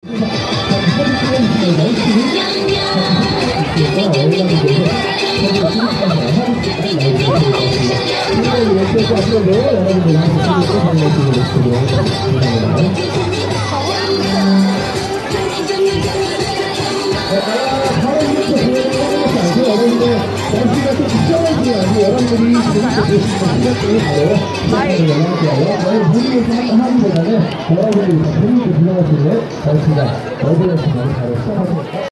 여러분들이 재밌게 보시면 하기보다는 여러분들이 재밌게 구경하시는 저희가 어디였으면 바로 시작하겠습니다.